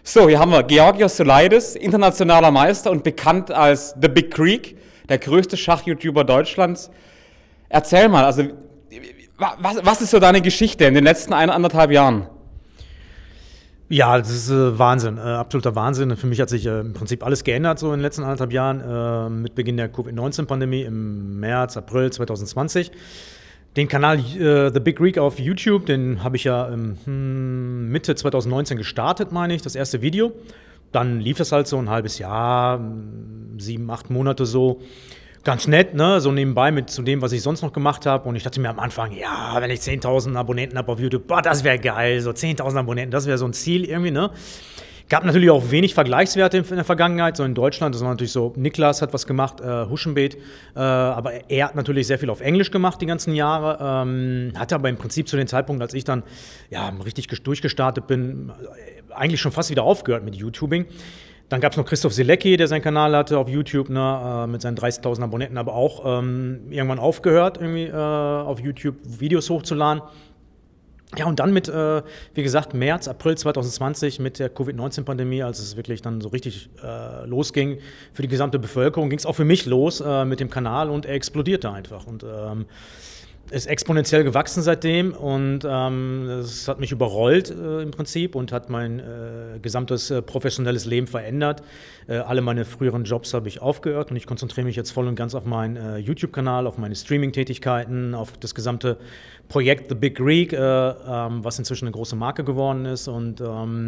So, hier haben wir Georgios Solaidis, internationaler Meister und bekannt als The Big Greek, der größte Schach-YouTuber Deutschlands. Erzähl mal, also was ist so deine Geschichte in den letzten 1,5 Jahren? Ja, das ist Wahnsinn, absoluter Wahnsinn. Für mich hat sich im Prinzip alles geändert so in den letzten 1,5 Jahren mit Beginn der Covid-19-Pandemie im März, April 2020. Den Kanal The Big Greek auf YouTube, den habe ich ja Mitte 2019 gestartet, meine ich, das erste Video. Dann lief es halt so ein halbes Jahr, 7, 8 Monate so. Ganz nett, ne? So nebenbei zu dem, was ich sonst noch gemacht habe. Und ich dachte mir am Anfang, ja, wenn ich 10.000 Abonnenten habe auf YouTube, boah, das wäre geil. So 10.000 Abonnenten, das wäre so ein Ziel irgendwie, ne? Gab natürlich auch wenig Vergleichswerte in der Vergangenheit, so in Deutschland. Das war natürlich so, Niklas hat was gemacht, Huschenbeet. Aber er hat natürlich sehr viel auf Englisch gemacht die ganzen Jahre. Hatte aber im Prinzip zu dem Zeitpunkt, als ich dann ja, richtig durchgestartet bin, eigentlich schon fast wieder aufgehört mit YouTubing. Dann gab es noch Christoph Selecki, der seinen Kanal hatte auf YouTube, ne, mit seinen 30.000 Abonnenten, aber auch irgendwann aufgehört, irgendwie auf YouTube Videos hochzuladen. Ja, und dann wie gesagt, März, April 2020 mit der Covid-19-Pandemie, als es wirklich dann so richtig losging für die gesamte Bevölkerung, ging es auch für mich los mit dem Kanal und er explodierte einfach. Und ist exponentiell gewachsen seitdem und es hat mich überrollt im Prinzip und hat mein gesamtes professionelles Leben verändert. Alle meine früheren Jobs habe ich aufgehört und ich konzentriere mich jetzt voll und ganz auf meinen YouTube-Kanal, auf meine Streaming-Tätigkeiten, auf das gesamte Projekt The Big Greek, was inzwischen eine große Marke geworden ist und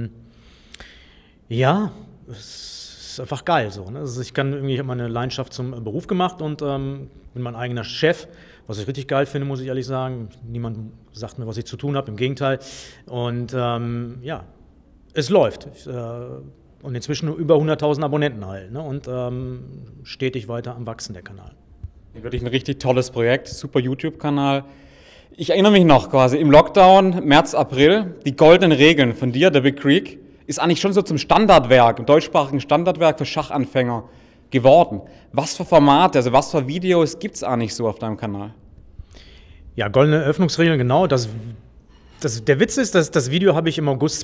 ja, es ist einfach geil so. Ne? Also ich habe meine Leidenschaft zum Beruf gemacht und bin mein eigener Chef. Was ich richtig geil finde, muss ich ehrlich sagen. Niemand sagt mir, was ich zu tun habe, im Gegenteil. Und ja, es läuft. Und inzwischen über 100.000 Abonnenten halt. Ne? Und stetig weiter am Wachsen, der Kanal. Wirklich ein richtig tolles Projekt, super YouTube-Kanal. Ich erinnere mich noch quasi im Lockdown, März, April, die goldenen Regeln von dir, The Big Greek, ist eigentlich schon so zum Standardwerk, im deutschsprachigen Standardwerk für Schachanfänger geworden. Was für Formate, also was für Videos gibt es eigentlich so auf deinem Kanal? Ja, goldene Öffnungsregeln, genau. Der Witz ist, dass das Video habe ich im August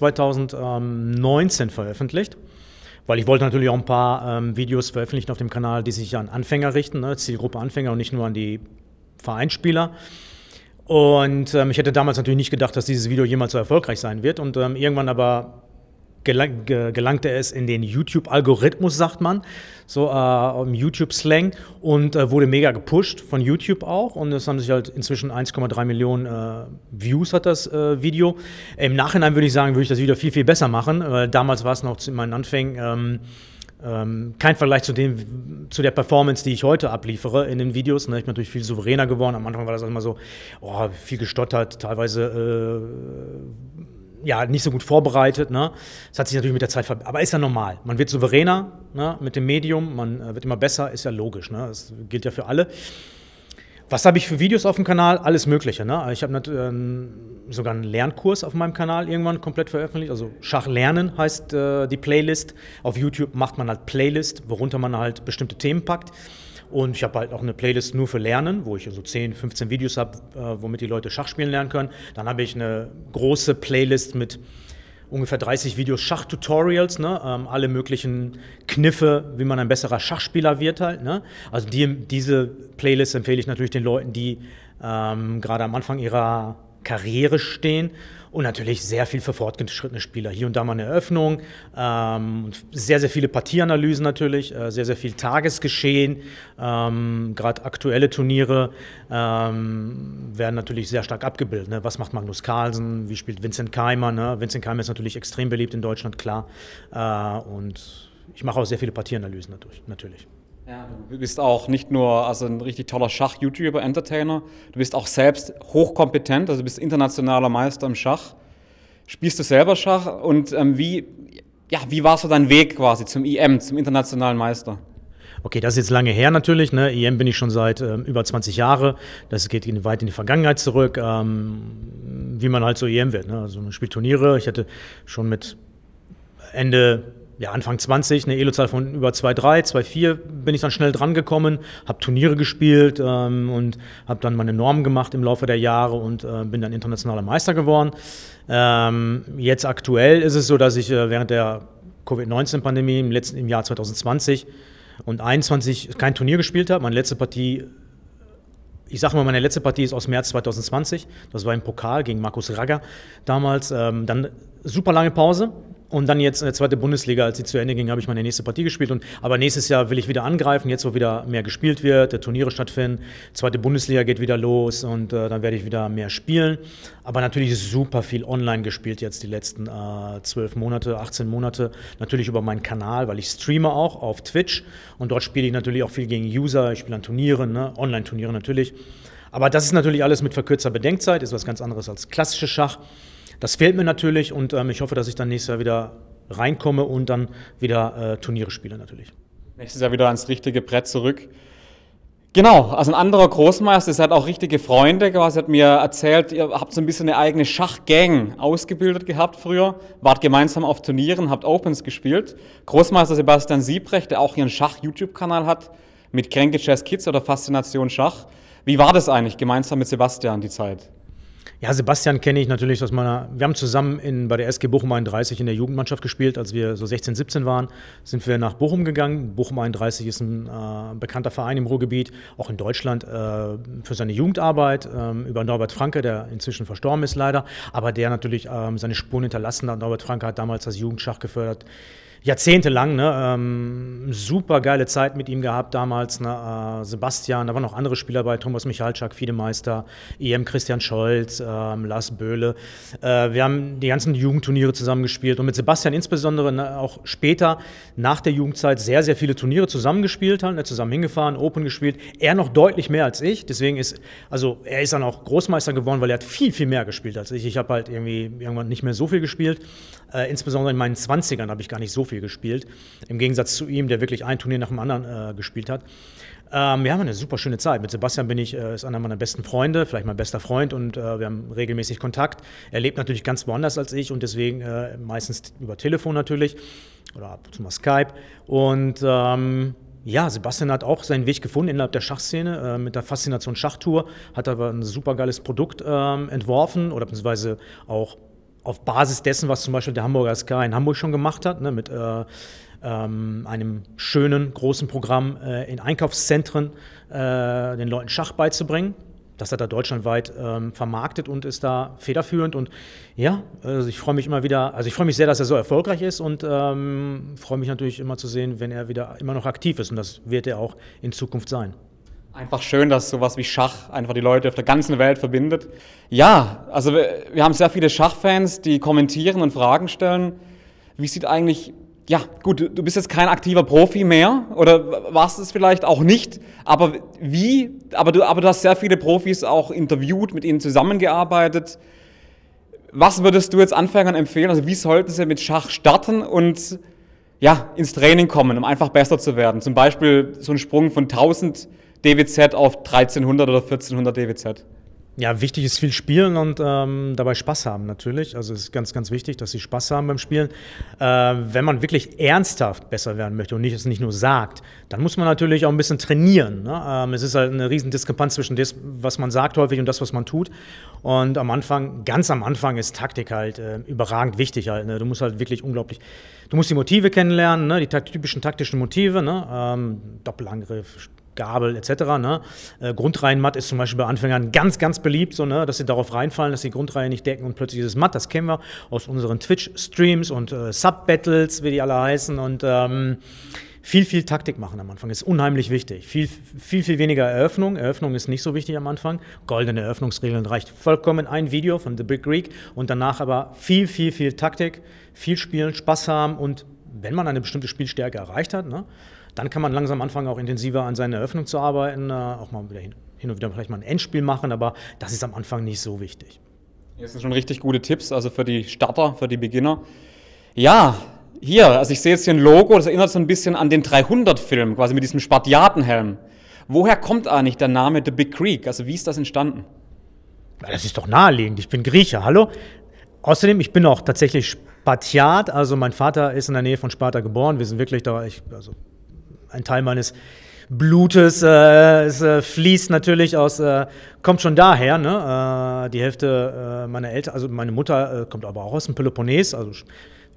2019 veröffentlicht, weil ich wollte natürlich auch ein paar Videos veröffentlichen auf dem Kanal, die sich an Anfänger richten, ne? Zielgruppe Anfänger und nicht nur an die Vereinsspieler. Und ich hätte damals natürlich nicht gedacht, dass dieses Video jemals so erfolgreich sein wird und irgendwann aber gelangte es in den YouTube-Algorithmus, sagt man, so im YouTube-Slang und wurde mega gepusht von YouTube auch und es haben sich halt inzwischen 1,3 Millionen Views hat das Video. Im Nachhinein würde ich das Video viel, viel besser machen, weil damals war es noch in meinen Anfängen kein Vergleich zu der Performance, die ich heute abliefere in den Videos. Ne? Ich bin natürlich viel souveräner geworden. Am Anfang war das immer so, viel gestottert, teilweise ja, nicht so gut vorbereitet. Ne? Das hat sich natürlich mit der Zeit verbessert. Aber ist ja normal. Man wird souveräner, ne? Mit dem Medium, man wird immer besser, ist ja logisch. Ne? Das gilt ja für alle. Was habe ich für Videos auf dem Kanal? Alles Mögliche. Ne? Ich habe sogar einen Lernkurs auf meinem Kanal irgendwann komplett veröffentlicht. Also Schach lernen heißt die Playlist. Auf YouTube macht man halt Playlist, worunter man halt bestimmte Themen packt. Und ich habe halt auch eine Playlist nur für Lernen, wo ich so 10, 15 Videos habe, womit die Leute Schach spielen lernen können. Dann habe ich eine große Playlist mit ungefähr 30 Videos Schachtutorials, ne? Alle möglichen Kniffe, wie man ein besserer Schachspieler wird halt. Ne? Also diese Playlist empfehle ich natürlich den Leuten, die gerade am Anfang ihrer Karriere stehen und natürlich sehr viel für fortgeschrittene Spieler. Hier und da mal eine Eröffnung, sehr, sehr viele Partieanalysen natürlich, sehr, sehr viel Tagesgeschehen, gerade aktuelle Turniere werden natürlich sehr stark abgebildet. Ne? Was macht Magnus Carlsen, wie spielt Vincent Keimer? Ne? Vincent Keimer ist natürlich extrem beliebt in Deutschland, klar. Und ich mache auch sehr viele Partieanalysen natürlich. Ja, du bist auch nicht nur ein richtig toller Schach-YouTuber, Entertainer, du bist auch selbst hochkompetent, also du bist internationaler Meister im Schach. Spielst du selber Schach und wie war so dein Weg quasi zum IM, zum internationalen Meister? Okay, das ist jetzt lange her natürlich. Ne? IM bin ich schon seit über 20 Jahren. Das geht weit in die Vergangenheit zurück, wie man halt so IM wird. Ne? Also man spielt Turniere. Ich hatte schon mit Anfang 20, eine Elo-Zahl von über 2,3, 2,4 bin ich dann schnell dran gekommen, habe Turniere gespielt und habe dann meine Normen gemacht im Laufe der Jahre und bin dann internationaler Meister geworden. Jetzt aktuell ist es so, dass ich während der Covid-19-Pandemie im Jahr 2020 und 2021 kein Turnier gespielt habe. Meine letzte Partie ist aus März 2020. Das war im Pokal gegen Markus Ragger damals. Dann super lange Pause. Und dann jetzt in der zweiten Bundesliga, als sie zu Ende ging, habe ich meine nächste Partie gespielt. Aber nächstes Jahr will ich wieder angreifen, jetzt wo wieder mehr gespielt wird, der Turniere stattfinden. Zweite Bundesliga geht wieder los und dann werde ich wieder mehr spielen. Aber natürlich super viel online gespielt jetzt die letzten 12 Monate, 18 Monate. Natürlich über meinen Kanal, weil ich streame auch auf Twitch. Und dort spiele ich natürlich auch viel gegen User. Ich spiele an Turnieren, ne? Online-Turniere natürlich. Aber das ist natürlich alles mit verkürzter Bedenkzeit, ist was ganz anderes als klassisches Schach. Das fehlt mir natürlich und ich hoffe, dass ich dann nächstes Jahr wieder reinkomme und dann wieder Turniere spiele natürlich. Nächstes Jahr wieder ans richtige Brett zurück. Genau, also ein anderer Großmeister, ihr seid auch richtige Freunde, quasi hat mir erzählt, ihr habt so ein bisschen eine eigene Schachgang ausgebildet gehabt früher, wart gemeinsam auf Turnieren, habt Opens gespielt. Großmeister Sebastian Siebrecht, der auch hier einen Schach-YouTube-Kanal hat, mit Kränke Jazz Kids oder Faszination Schach. Wie war das eigentlich, gemeinsam mit Sebastian die Zeit? Ja, Sebastian kenne ich natürlich aus wir haben zusammen bei der SG Bochum 31 in der Jugendmannschaft gespielt, als wir so 16, 17 waren, sind wir nach Bochum gegangen. Bochum 31 ist ein bekannter Verein im Ruhrgebiet, auch in Deutschland, für seine Jugendarbeit, über Norbert Franke, der inzwischen verstorben ist leider, aber der natürlich seine Spuren hinterlassen hat. Norbert Franke hat damals das Jugendschach gefördert. Jahrzehntelang, ne? Super geile Zeit mit ihm gehabt damals, ne? Sebastian, da waren noch andere Spieler bei, Thomas Michalczak, Fiedemeister, EM Christian Scholz, Lars Böhle. Wir haben die ganzen Jugendturniere zusammengespielt und mit Sebastian insbesondere, ne, auch später nach der Jugendzeit sehr, sehr viele Turniere zusammengespielt, halt, ne? Zusammen hingefahren, Open gespielt. Er noch deutlich mehr als ich, deswegen er ist dann auch Großmeister geworden, weil er hat viel, viel mehr gespielt als ich. Ich habe halt irgendwann nicht mehr so viel gespielt. Insbesondere in meinen 20ern habe ich gar nicht so viel gespielt, im Gegensatz zu ihm, der wirklich ein Turnier nach dem anderen gespielt hat. Wir haben eine super schöne Zeit. Mit Sebastian ist einer meiner besten Freunde, vielleicht mein bester Freund und wir haben regelmäßig Kontakt. Er lebt natürlich ganz woanders als ich und deswegen meistens über Telefon natürlich oder ab und zu mal Skype. Und ja, Sebastian hat auch seinen Weg gefunden innerhalb der Schachszene. Mit der Faszination Schachtour hat er aber ein super geiles Produkt entworfen oder beziehungsweise auch auf Basis dessen, was zum Beispiel der Hamburger Sky in Hamburg schon gemacht hat, ne, mit einem schönen, großen Programm in Einkaufszentren den Leuten Schach beizubringen. Das hat er deutschlandweit vermarktet und ist da federführend. Und ja, also ich freue mich immer wieder, also ich freue mich sehr, dass er so erfolgreich ist und freue mich natürlich immer zu sehen, wenn er wieder immer noch aktiv ist. Und das wird er auch in Zukunft sein. Einfach schön, dass sowas wie Schach einfach die Leute auf der ganzen Welt verbindet. Ja, also wir haben sehr viele Schachfans, die kommentieren und Fragen stellen. Wie sieht eigentlich, ja gut, du bist jetzt kein aktiver Profi mehr oder warst es vielleicht auch nicht, aber du hast sehr viele Profis auch interviewt, mit ihnen zusammengearbeitet. Was würdest du jetzt Anfängern empfehlen? Also wie sollten sie mit Schach starten und ja, ins Training kommen, um einfach besser zu werden? Zum Beispiel so ein Sprung von 1000 DWZ auf 1300 oder 1400 DWZ. Ja, wichtig ist viel spielen und dabei Spaß haben natürlich. Also es ist ganz, ganz wichtig, dass sie Spaß haben beim Spielen. Wenn man wirklich ernsthaft besser werden möchte und es nicht nur sagt, dann muss man natürlich auch ein bisschen trainieren. Ne? Es ist halt eine riesen Diskrepanz zwischen dem, was man sagt häufig und das, was man tut. Und ganz am Anfang ist Taktik halt überragend wichtig halt. Ne? Du musst halt wirklich du musst die Motive kennenlernen, ne? Die typischen taktischen Motive, ne? Doppelangriff, Gabel etc. Ne? Grundreihenmatt ist zum Beispiel bei Anfängern ganz, ganz beliebt, so, ne? Dass sie darauf reinfallen, dass die Grundreihe nicht decken und plötzlich ist es matt. Das kennen wir aus unseren Twitch-Streams und Sub-Battles, wie die alle heißen. Und viel Taktik machen am Anfang ist unheimlich wichtig. Viel weniger Eröffnung. Eröffnung ist nicht so wichtig am Anfang. Goldene Eröffnungsregeln reicht vollkommen ein Video von The Big Greek und danach aber viel Taktik, viel spielen, Spaß haben und wenn man eine bestimmte Spielstärke erreicht hat, ne? Dann kann man langsam anfangen, auch intensiver an seiner Eröffnung zu arbeiten, auch mal wieder hin und wieder vielleicht mal ein Endspiel machen, aber das ist am Anfang nicht so wichtig. Das sind schon richtig gute Tipps, also für die Starter, für die Beginner. Ja, hier, also ich sehe jetzt hier ein Logo, das erinnert so ein bisschen an den 300-Film, quasi mit diesem Spartiatenhelm. Woher kommt eigentlich der Name The Big Greek? Also wie ist das entstanden? Das ist doch naheliegend, ich bin Grieche, hallo? Außerdem, ich bin auch tatsächlich Spartiat, also mein Vater ist in der Nähe von Sparta geboren, wir sind wirklich da, ein Teil meines Blutes fließt natürlich kommt schon daher, ne? Die Hälfte meiner Eltern, also meine Mutter kommt aber auch aus dem Peloponnes, also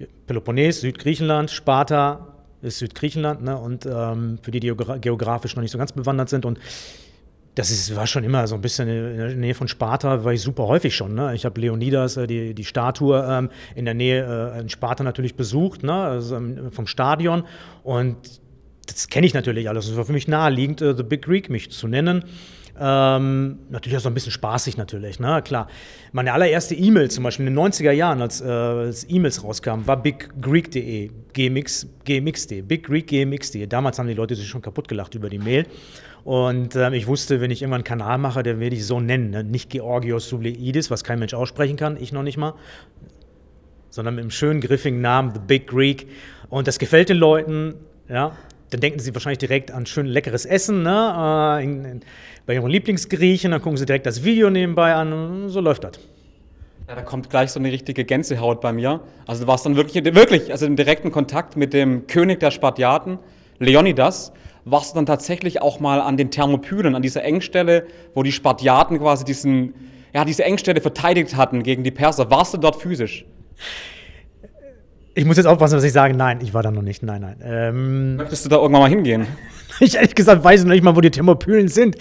Peloponnes, Südgriechenland, Sparta ist Südgriechenland, ne? Und für die geografisch noch nicht so ganz bewandert sind. Und war schon immer so ein bisschen in der Nähe von Sparta, war ich super häufig schon. Ne? Ich habe Leonidas, die Statue in der Nähe in Sparta natürlich besucht, ne? Also, vom Stadion. Und das kenne ich natürlich alles. Es war für mich naheliegend, The Big Greek mich zu nennen. Natürlich auch so ein bisschen spaßig natürlich, ne? Klar. Meine allererste E-Mail zum Beispiel in den 90er Jahren, als E-Mails rauskamen, war biggreek.de, gmx.de, biggreek.gmx.de. Damals haben die Leute sich schon kaputt gelacht über die Mail. Und ich wusste, wenn ich irgendwann einen Kanal mache, den werde ich so nennen, ne? Nicht Georgios Souleidis, was kein Mensch aussprechen kann, ich noch nicht mal, sondern mit einem schönen, griffigen Namen, The Big Greek. Und das gefällt den Leuten, ja. Dann denken sie wahrscheinlich direkt an schön leckeres Essen, ne? Bei ihren Lieblingsgriechen, dann gucken sie direkt das Video nebenbei an und so läuft das. Ja, da kommt gleich so eine richtige Gänsehaut bei mir. Also du warst dann wirklich, also im direkten Kontakt mit dem König der Spartiaten, Leonidas. Warst du dann tatsächlich auch mal an den Thermopylen, an dieser Engstelle, wo die Spartiaten quasi diese Engstelle verteidigt hatten gegen die Perser. Warst du dort physisch? Ich muss jetzt aufpassen, dass ich sage, nein, ich war da noch nicht, nein. Möchtest du da irgendwann mal hingehen? Ich ehrlich gesagt weiß noch nicht mal, wo die Thermopylen sind.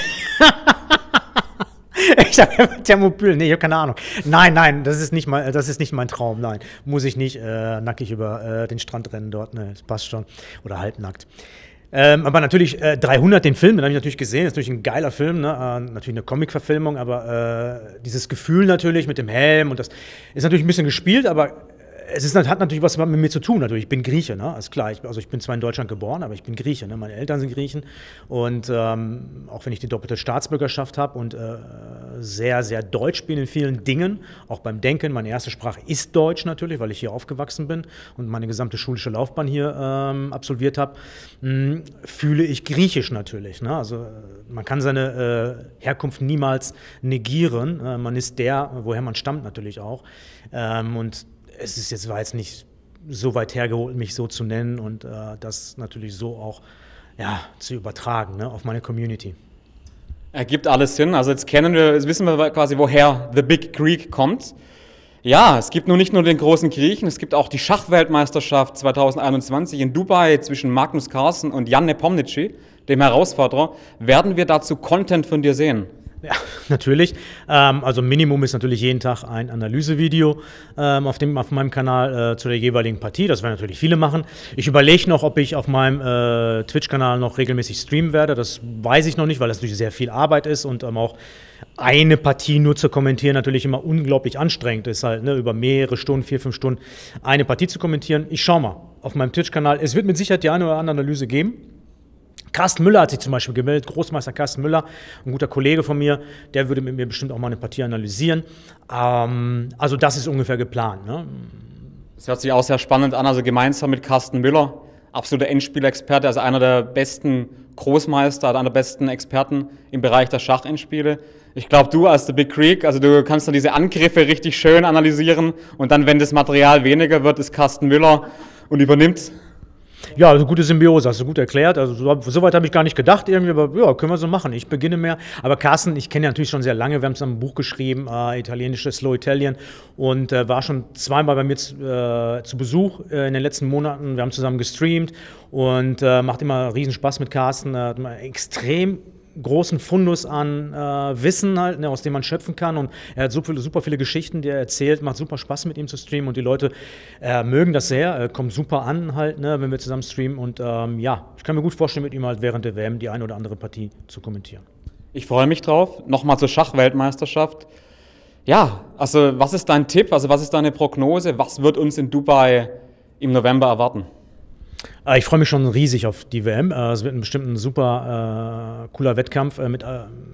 Ich sage Thermopylen, nee, ich habe keine Ahnung. Nein, das ist nicht mein Traum, nein. Muss ich nicht nackig über den Strand rennen dort, ne, das passt schon. Oder halbnackt. Aber natürlich 300, den Film, den habe ich natürlich gesehen, das ist natürlich ein geiler Film, ne? Natürlich eine Comic-Verfilmung, aber dieses Gefühl natürlich mit dem Helm und das ist natürlich ein bisschen gespielt, aber hat natürlich was mit mir zu tun. Natürlich. Ich bin Grieche, ne? Ist klar. Ich bin zwar in Deutschland geboren, aber ich bin Grieche. Ne? Meine Eltern sind Griechen. Und auch wenn ich die doppelte Staatsbürgerschaft habe und sehr, sehr deutsch bin in vielen Dingen, auch beim Denken. Meine erste Sprache ist Deutsch natürlich, weil ich hier aufgewachsen bin und meine gesamte schulische Laufbahn hier absolviert habe, fühle ich Griechisch natürlich. Ne? Also man kann seine Herkunft niemals negieren. Man ist woher man stammt natürlich auch. Und war jetzt nicht so weit hergeholt, mich so zu nennen und das natürlich so auch zu übertragen, ne, auf meine Community. Ergibt alles Sinn. Also jetzt wissen wir quasi, woher The Big Greek kommt. Ja, es gibt nun nicht nur den großen Griechen, es gibt auch die Schachweltmeisterschaft 2021 in Dubai zwischen Magnus Carlsen und Jan Nepomniachtchi, dem Herausforderer. Werden wir dazu Content von dir sehen? Ja, natürlich. Also Minimum ist natürlich jeden Tag ein Analysevideo auf meinem Kanal zu der jeweiligen Partie. Das werden natürlich viele machen. Ich überlege noch, ob ich auf meinem Twitch-Kanal noch regelmäßig streamen werde. Das weiß ich noch nicht, weil das natürlich sehr viel Arbeit ist und auch eine Partie nur zu kommentieren natürlich immer unglaublich anstrengend ist, halt, ne, über mehrere Stunden, 4-5 Stunden eine Partie zu kommentieren. Ich schau mal auf meinem Twitch-Kanal. Es wird mit Sicherheit die eine oder andere Analyse geben. Carsten Müller hat sich zum Beispiel gemeldet, Großmeister Carsten Müller, ein guter Kollege von mir, der würde mit mir bestimmt auch mal eine Partie analysieren. Also das ist ungefähr geplant. Ne? Das hört sich auch sehr spannend an, also gemeinsam mit Carsten Müller, absoluter Endspielexperte, also einer der besten Großmeister, einer der besten Experten im Bereich der Schachendspiele. Ich glaube, du als The Big Greek, also du kannst dann diese Angriffe richtig schön analysieren und dann, wenn das Material weniger wird, ist Carsten Müller und übernimmt. Ja, also gute Symbiose, hast du gut erklärt. Also so weit habe ich gar nicht gedacht irgendwie, aber ja, können wir so machen. Ich beginne mehr. Aber Carsten, ich kenne ihn natürlich schon sehr lange. Wir haben zusammen ein Buch geschrieben, italienisches Slow Italian, und war schon zweimal bei mir zu Besuch in den letzten Monaten. Wir haben zusammen gestreamt und macht immer riesen Spaß mit Carsten. Hat immer extrem großen Fundus an Wissen halt, ne, aus dem man schöpfen kann, und er hat super viele Geschichten, die er erzählt, macht super Spaß mit ihm zu streamen und die Leute mögen das sehr, kommt super an halt, ne, wenn wir zusammen streamen, und ja, ich kann mir gut vorstellen, mit ihm halt während der WM die eine oder andere Partie zu kommentieren. Ich freue mich drauf. Nochmal zur Schachweltmeisterschaft. Ja, also was ist dein Tipp, also was ist deine Prognose, was wird uns in Dubai im November erwarten? Ich freue mich schon riesig auf die WM. Es wird bestimmt ein super cooler Wettkampf mit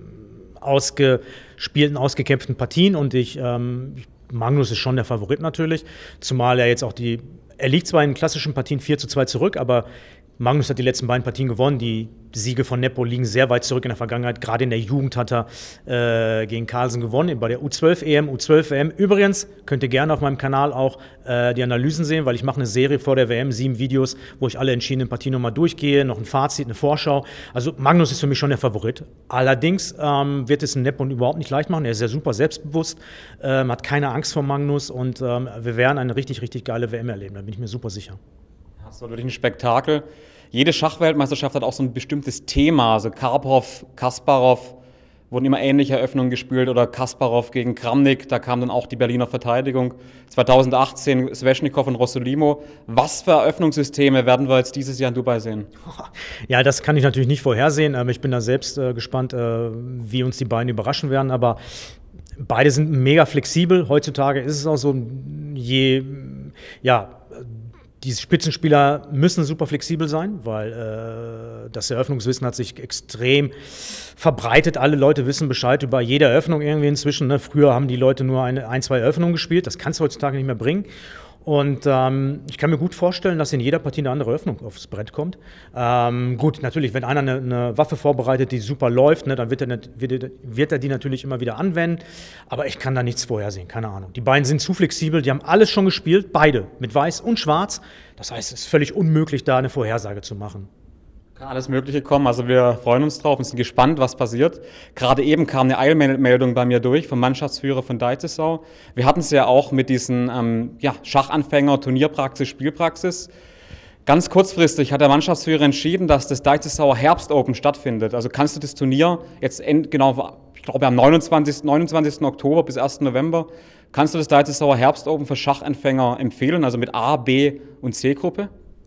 ausgespielten, ausgekämpften Partien. Und Magnus ist schon der Favorit natürlich. Zumal er jetzt auch er liegt zwar in klassischen Partien 4:2 zurück, aber Magnus hat die letzten beiden Partien gewonnen. Die Siege von Nepo liegen sehr weit zurück in der Vergangenheit. Gerade in der Jugend hat er gegen Carlsen gewonnen, bei der U12-EM, U12-WM. Übrigens könnt ihr gerne auf meinem Kanal auch die Analysen sehen, weil ich mache eine Serie vor der WM, 7 Videos, wo ich alle entschiedenen Partien nochmal durchgehe, noch ein Fazit, eine Vorschau. Also Magnus ist für mich schon der Favorit. Allerdings wird es Nepo überhaupt nicht leicht machen. Er ist ja super selbstbewusst, hat keine Angst vor Magnus und wir werden eine richtig, richtig geile WM erleben. Da bin ich mir super sicher. Das war wirklich ein Spektakel. Jede Schachweltmeisterschaft hat auch so ein bestimmtes Thema. Also Karpov, Kasparov wurden immer ähnliche Eröffnungen gespielt oder Kasparov gegen Kramnik, da kam dann auch die Berliner Verteidigung. 2018 Sveshnikov und Rossolimo. Was für Eröffnungssysteme werden wir jetzt dieses Jahr in Dubai sehen? Ja, das kann ich natürlich nicht vorhersehen, aber ich bin da selbst gespannt, wie uns die beiden überraschen werden. Aber beide sind mega flexibel. Heutzutage ist es auch so, die Spitzenspieler müssen super flexibel sein, weil das Eröffnungswissen hat sich extrem verbreitet. Alle Leute wissen Bescheid über jede Eröffnung irgendwie inzwischen. Ne? Früher haben die Leute nur ein, zwei Eröffnungen gespielt. Das kannst du heutzutage nicht mehr bringen. Und ich kann mir gut vorstellen, dass in jeder Partie eine andere Öffnung aufs Brett kommt. Gut, natürlich, wenn einer eine Waffe vorbereitet, die super läuft, ne, dann wird er die natürlich immer wieder anwenden. Aber ich kann da nichts vorhersehen, keine Ahnung. Die beiden sind zu flexibel, die haben alles schon gespielt, beide, mit Weiß und Schwarz. Das heißt, es ist völlig unmöglich, da eine Vorhersage zu machen. Kann alles Mögliche kommen, also wir freuen uns drauf und sind gespannt, was passiert. Gerade eben kam eine Eilmeldung bei mir durch vom Mannschaftsführer von Deizisau. Wir hatten es ja auch mit diesen Schachanfänger, Turnierpraxis, Spielpraxis. Ganz kurzfristig hat der Mannschaftsführer entschieden, dass das Deizisauer Herbst Open stattfindet. Also kannst du das Turnier jetzt ich glaube am 29. Oktober bis 1. November, kannst du das Deizisauer Herbst Open für Schachanfänger empfehlen, also mit A, B und C-Gruppe?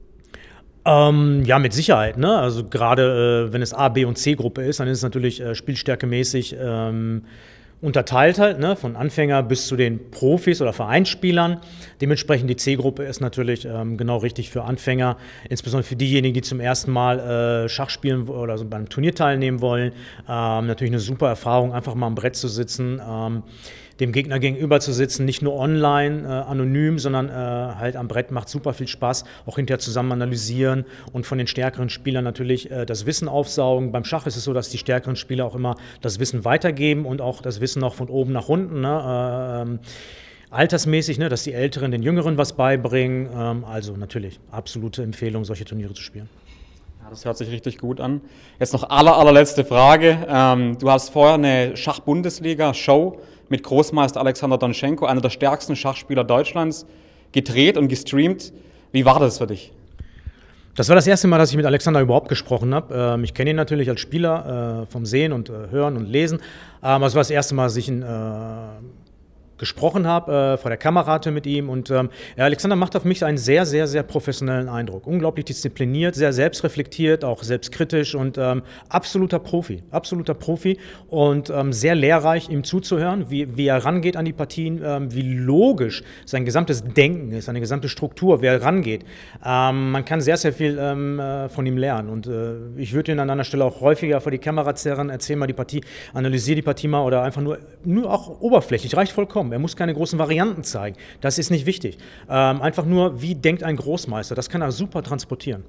Ja, mit Sicherheit. Ne? Also gerade wenn es A, B und C-Gruppe ist, dann ist es natürlich spielstärkemäßig unterteilt halt, ne? Von Anfänger bis zu den Profis oder Vereinsspielern. Dementsprechend die C-Gruppe ist natürlich genau richtig für Anfänger, insbesondere für diejenigen, die zum ersten Mal Schach spielen oder so beim Turnier teilnehmen wollen. Natürlich eine super Erfahrung, einfach mal am Brett zu sitzen, dem Gegner gegenüber zu sitzen, nicht nur online, anonym, sondern halt am Brett macht super viel Spaß, auch hinterher zusammen analysieren und von den stärkeren Spielern natürlich das Wissen aufsaugen. Beim Schach ist es so, dass die stärkeren Spieler auch immer das Wissen weitergeben und auch das Wissen noch von oben nach unten, ne? Altersmäßig, ne? Dass die Älteren den Jüngeren was beibringen. Also natürlich absolute Empfehlung, solche Turniere zu spielen. Ja, das hört sich richtig gut an. Jetzt noch allerletzte Frage. Du hast vorher eine Schach-Bundesliga-Show mit Großmeister Alexander Donschenko, einer der stärksten Schachspieler Deutschlands, gedreht und gestreamt. Wie war das für dich? Das war das erste Mal, dass ich mit Alexander überhaupt gesprochen habe. Ich kenne ihn natürlich als Spieler vom Sehen und Hören und Lesen. Aber es war das erste Mal, dass ich ihn gesprochen habe, vor der Kamera hatte mit ihm. Und Alexander macht auf mich einen sehr, sehr, sehr professionellen Eindruck. Unglaublich diszipliniert, sehr selbstreflektiert, auch selbstkritisch und absoluter Profi. Absoluter Profi und sehr lehrreich, ihm zuzuhören, wie er rangeht an die Partien, wie logisch sein gesamtes Denken ist, seine gesamte Struktur, wie er rangeht. Man kann sehr, sehr viel von ihm lernen. Und ich würde ihn an einer Stelle auch häufiger vor die Kamera zerren, erzähl mal die Partie, analysiere die Partie mal oder einfach nur auch oberflächlich, reicht vollkommen. Er muss keine großen Varianten zeigen. Das ist nicht wichtig. Einfach nur, wie denkt ein Großmeister? Das kann er super transportieren.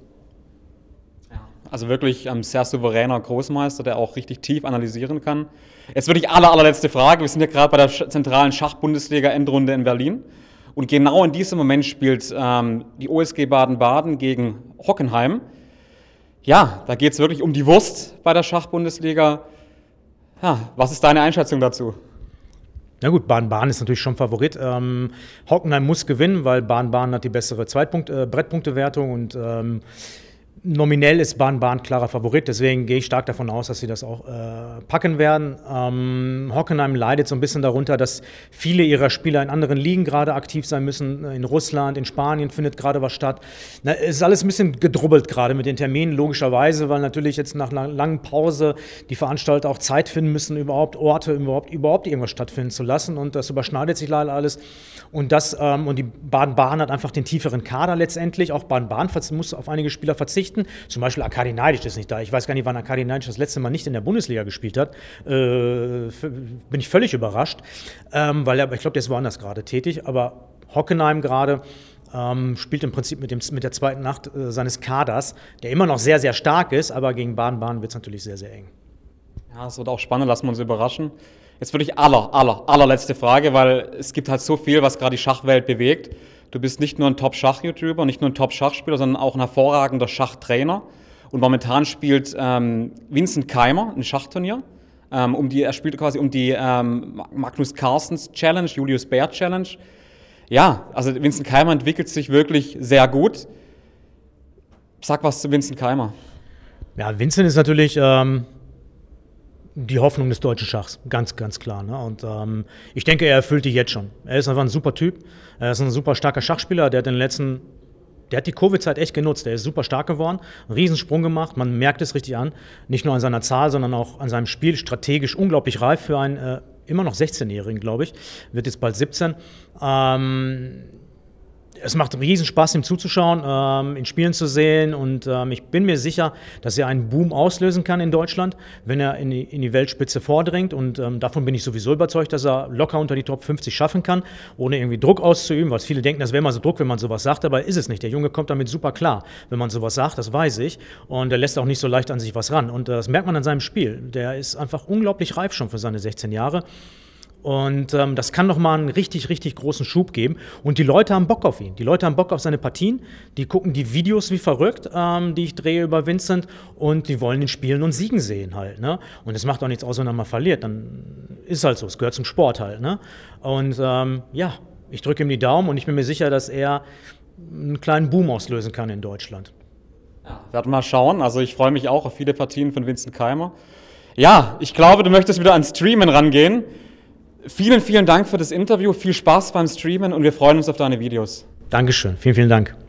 Also wirklich ein sehr souveräner Großmeister, der auch richtig tief analysieren kann. Jetzt wirklich allerletzte Frage. Wir sind ja gerade bei der zentralen Schach-Bundesliga-Endrunde in Berlin. Und genau in diesem Moment spielt die OSG Baden-Baden gegen Hockenheim. Ja, da geht es wirklich um die Wurst bei der Schach-Bundesliga. Ja, was ist deine Einschätzung dazu? Na gut, Baden-Baden ist natürlich schon Favorit. Hockenheim muss gewinnen, weil Baden-Baden hat die bessere Brettpunktewertung und nominell ist Baden-Baden klarer Favorit, deswegen gehe ich stark davon aus, dass sie das auch packen werden. Hockenheim leidet so ein bisschen darunter, dass viele ihrer Spieler in anderen Ligen gerade aktiv sein müssen. In Russland, in Spanien findet gerade was statt. Es ist alles ein bisschen gedrubbelt gerade mit den Terminen, logischerweise, weil natürlich jetzt nach einer langen Pause die Veranstalter auch Zeit finden müssen, überhaupt irgendwas stattfinden zu lassen. Und das überschneidet sich leider alles. Und die Baden-Baden hat einfach den tieferen Kader letztendlich. Auch Baden-Baden muss auf einige Spieler verzichten. Zum Beispiel Arkadi Neidic ist nicht da. Ich weiß gar nicht, wann Arkadi Neidic das letzte Mal nicht in der Bundesliga gespielt hat. Bin ich völlig überrascht, weil ich glaube, der ist woanders gerade tätig. Aber Hockenheim gerade spielt im Prinzip mit der zweiten Nacht seines Kaders, der immer noch sehr, sehr stark ist, aber gegen Baden-Baden wird es natürlich sehr, sehr eng. Ja, es wird auch spannend, lassen wir uns überraschen. Jetzt wirklich allerletzte Frage, weil es gibt halt so viel, was gerade die Schachwelt bewegt. Du bist nicht nur ein Top-Schach-YouTuber, nicht nur ein Top-Schachspieler, sondern auch ein hervorragender Schachtrainer. Und momentan spielt Vincent Keimer ein Schachturnier. Er spielt quasi um die Magnus Carlsens Challenge, Julius Baer Challenge. Ja, also Vincent Keimer entwickelt sich wirklich sehr gut. Sag was zu Vincent Keimer. Ja, Vincent ist natürlich die Hoffnung des deutschen Schachs, ganz, ganz klar. Ne? Und ich denke, er erfüllt die jetzt schon. Er ist einfach ein super Typ. Er ist ein super starker Schachspieler. Der hat die Covid-Zeit echt genutzt. Er ist super stark geworden, einen Riesensprung gemacht. Man merkt es richtig an. Nicht nur an seiner Zahl, sondern auch an seinem Spiel. Strategisch unglaublich reif für einen immer noch 16-Jährigen, glaube ich. Wird jetzt bald 17. Es macht riesen Spaß, ihm zuzuschauen, ihn spielen zu sehen und ich bin mir sicher, dass er einen Boom auslösen kann in Deutschland, wenn er in die Weltspitze vordringt und davon bin ich sowieso überzeugt, dass er locker unter die Top 50 schaffen kann, ohne irgendwie Druck auszuüben, weil viele denken, das wäre mal so Druck, wenn man sowas sagt, aber ist es nicht. Der Junge kommt damit super klar, wenn man sowas sagt, das weiß ich und er lässt auch nicht so leicht an sich was ran und das merkt man an seinem Spiel. Der ist einfach unglaublich reif schon für seine 16 Jahre. Und das kann noch mal einen richtig, richtig großen Schub geben. Und die Leute haben Bock auf ihn. Die Leute haben Bock auf seine Partien. Die gucken die Videos wie verrückt, die ich drehe über Vincent. Und die wollen ihn spielen und siegen sehen halt. Ne? Und es macht auch nichts aus, wenn er mal verliert. Dann ist halt so. Es gehört zum Sport halt. Ne? Und ja, ich drücke ihm die Daumen und ich bin mir sicher, dass er einen kleinen Boom auslösen kann in Deutschland. Ja, werden wir mal schauen. Also ich freue mich auch auf viele Partien von Vincent Keimer. Ja, ich glaube, du möchtest wieder ans Streamen rangehen. Vielen, vielen Dank für das Interview, viel Spaß beim Streamen und wir freuen uns auf deine Videos. Dankeschön, vielen, vielen Dank.